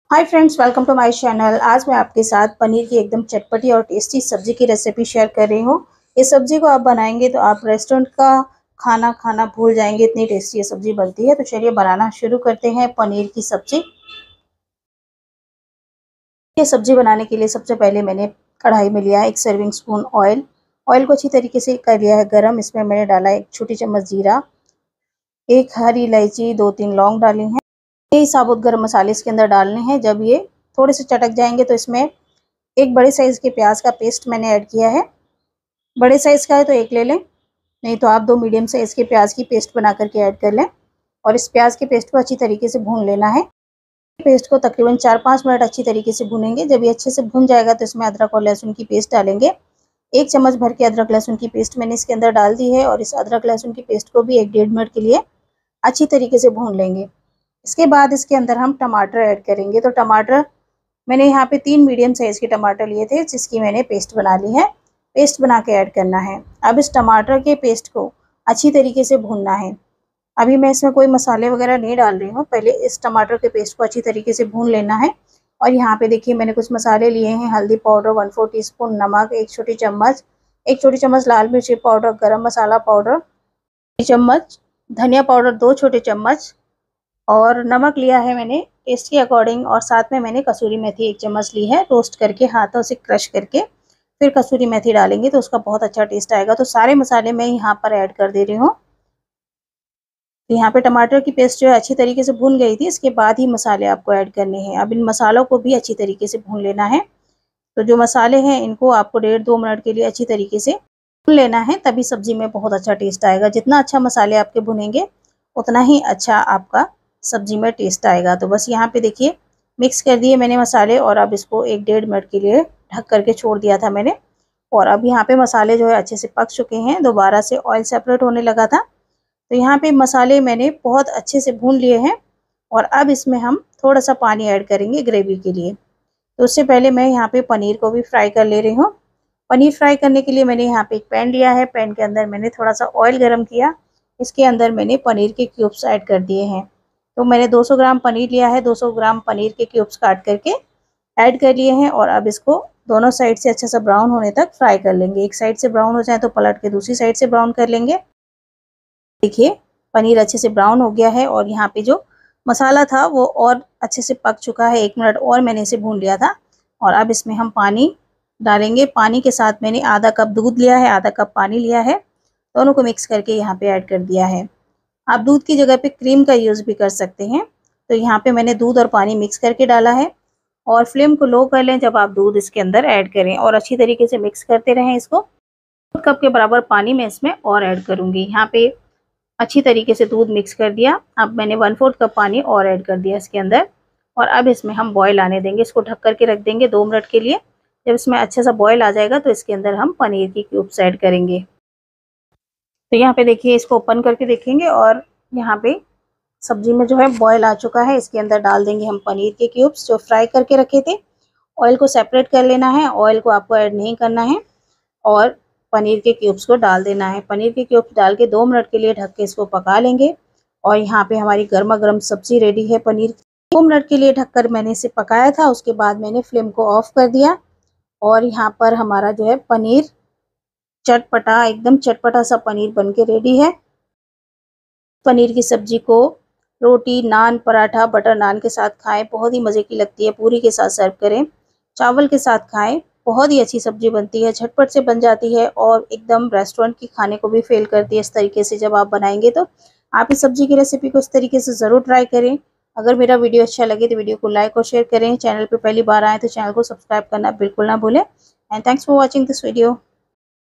Hi friends, welcome to my channel. आज मैं आपके साथ पनीर की एकदम चटपटी और टेस्टी सब्जी की रेसिपी शेयर कर रही हूँ। इस सब्जी को आप बनाएंगे तो आप रेस्टोरेंट का खाना खाना भूल जाएंगे, इतनी टेस्टी ये सब्जी बनती है। तो चलिए बनाना शुरू करते हैं पनीर की सब्जी। ये सब्जी बनाने के लिए सबसे पहले मैंने कढ़ाई में लिया है 1 सर्विंग स्पून ऑयल। ऑयल को अच्छी तरीके से कर लिया है गर्म। इसमें मैंने डाला 1 छोटी चम्मच जीरा, 1 हरी इलायची, 2-3 लौंग डाली हैं। ये साबुत गरम मसाले इसके अंदर डालने हैं। जब ये थोड़े से चटक जाएंगे तो इसमें एक बड़े साइज़ के प्याज का पेस्ट मैंने ऐड किया है। बड़े साइज़ का है तो 1 ले लें, नहीं तो आप 2 मीडियम साइज़ के प्याज की पेस्ट बना करके ऐड कर लें। और इस प्याज के पेस्ट को अच्छी तरीके से भून लेना है। पेस्ट को तकरीबन 4-5 मिनट अच्छी तरीके से भूनेंगे। जब ये अच्छे से भून जाएगा तो इसमें अदरक और लहसुन की पेस्ट डालेंगे। 1 चम्मच भर के अदरक लहसुन की पेस्ट मैंने इसके अंदर डाल दी है और इस अदरक लहसुन की पेस्ट को भी 1-1.5 मिनट के लिए अच्छी तरीके से भून लेंगे। इसके बाद इसके अंदर हम टमाटर ऐड करेंगे। तो टमाटर मैंने यहाँ पे 3 मीडियम साइज़ के टमाटर लिए थे, जिसकी मैंने पेस्ट बना ली है। पेस्ट बना के ऐड करना है। अब इस टमाटर के पेस्ट को अच्छी तरीके से भूनना है। अभी मैं इसमें कोई मसाले वगैरह नहीं डाल रही हूँ, पहले इस टमाटर के पेस्ट को अच्छी तरीके से भून लेना है। और यहाँ पे देखिए मैंने कुछ मसाले लिए हैं। हल्दी पाउडर 1/4 टीस्पून, नमक 1 छोटी चम्मच लाल मिर्ची पाउडर, गरम मसाला पाउडर 1 चम्मच, धनिया पाउडर 2 छोटे चम्मच और नमक लिया है मैंने टेस्ट के अकॉर्डिंग। और साथ में मैंने कसूरी मेथी 1 चम्मच ली है, रोस्ट करके हाथों से क्रश करके फिर कसूरी मेथी डालेंगे तो उसका बहुत अच्छा टेस्ट आएगा। तो सारे मसाले मैं यहाँ पर ऐड कर दे रही हूँ। तो यहाँ पे टमाटर की पेस्ट जो है अच्छी तरीके से भून गई थी। इसके बाद ही मसाले आपको ऐड करने हैं। अब इन मसालों को भी अच्छी तरीके से भून लेना है। तो जो मसाले हैं इनको आपको 1.5-2 मिनट के लिए अच्छी तरीके से भून लेना है, तभी सब्जी में बहुत अच्छा टेस्ट आएगा। जितना अच्छा मसाले आपके भुनेंगे उतना ही अच्छा आपका सब्जी में टेस्ट आएगा। तो बस यहाँ पे देखिए मिक्स कर दिए मैंने मसाले और अब इसको 1-1.5 मिनट के लिए ढक करके छोड़ दिया था मैंने। और अब यहाँ पे मसाले जो है अच्छे से पक चुके हैं, दोबारा से ऑयल सेपरेट होने लगा था। तो यहाँ पे मसाले मैंने बहुत अच्छे से भून लिए हैं और अब इसमें हम थोड़ा सा पानी ऐड करेंगे ग्रेवी के लिए। तो उससे पहले मैं यहाँ पे पनीर को भी फ्राई कर ले रही हूँ। पनीर फ्राई करने के लिए मैंने यहाँ पे एक पैन लिया है। पैन के अंदर मैंने थोड़ा सा ऑयल गरम किया। इसके अंदर मैंने पनीर के क्यूब्स ऐड कर दिए हैं। तो मैंने 200 ग्राम पनीर लिया है, 200 ग्राम पनीर के क्यूब्स काट करके ऐड कर लिए हैं। और अब इसको दोनों साइड से अच्छा सा ब्राउन होने तक फ्राई कर लेंगे। एक साइड से ब्राउन हो जाए तो पलट के दूसरी साइड से ब्राउन कर लेंगे। देखिए पनीर अच्छे से ब्राउन हो गया है और यहाँ पे जो मसाला था वो और अच्छे से पक चुका है। 1 मिनट और मैंने इसे भून लिया था। और अब इसमें हम पानी डालेंगे। पानी के साथ मैंने आधा कप दूध लिया है, आधा कप पानी लिया है, दोनों को मिक्स करके यहाँ पे ऐड कर दिया है। आप दूध की जगह पे क्रीम का यूज़ भी कर सकते हैं। तो यहाँ पे मैंने दूध और पानी मिक्स करके डाला है और फ्लेम को लो कर लें जब आप दूध इसके अंदर ऐड करें और अच्छी तरीके से मिक्स करते रहें इसको। 1 कप के बराबर पानी मैं इसमें और ऐड करूँगी। यहाँ पे अच्छी तरीके से दूध मिक्स कर दिया। अब मैंने 1/4 कप पानी और ऐड कर दिया इसके अंदर और अब इसमें हम बॉयल आने देंगे। इसको ढक करके रख देंगे 2 मिनट के लिए। जब इसमें अच्छा सा बॉयल आ जाएगा तो इसके अंदर हम पनीर की क्यूब्स ऐड करेंगे। तो यहाँ पे देखिए इसको ओपन करके देखेंगे और यहाँ पे सब्जी में जो है बॉयल आ चुका है। इसके अंदर डाल देंगे हम पनीर के क्यूब्स जो फ्राई करके रखे थे। ऑयल को सेपरेट कर लेना है, ऑयल को आपको ऐड नहीं करना है और पनीर के क्यूब्स को डाल देना है। पनीर के क्यूब्स डाल के 2 मिनट के लिए ढक के इसको पका लेंगे। और यहाँ पे हमारी गर्मा गर्म सब्जी रेडी है पनीर। 2 मिनट के लिए ढककर मैंने इसे पकाया था। उसके बाद मैंने फ्लेम को ऑफ कर दिया और यहाँ पर हमारा जो है पनीर चटपटा, एकदम चटपटा सा पनीर बन के रेडी है। पनीर की सब्जी को रोटी, नान, पराठा, बटर नान के साथ खाएं, बहुत ही मज़े की लगती है। पूरी के साथ सर्व करें, चावल के साथ खाएं, बहुत ही अच्छी सब्जी बनती है, झटपट से बन जाती है और एकदम रेस्टोरेंट की खाने को भी फेल करती है इस तरीके से जब आप बनाएंगे। तो आप इस सब्जी की रेसिपी को इस तरीके से ज़रूर ट्राई करें। अगर मेरा वीडियो अच्छा लगे तो वीडियो को लाइक और शेयर करें। चैनल पर पहली बार आएँ तो चैनल को सब्सक्राइब करना बिल्कुल ना भूलें। And thanks for watching this video.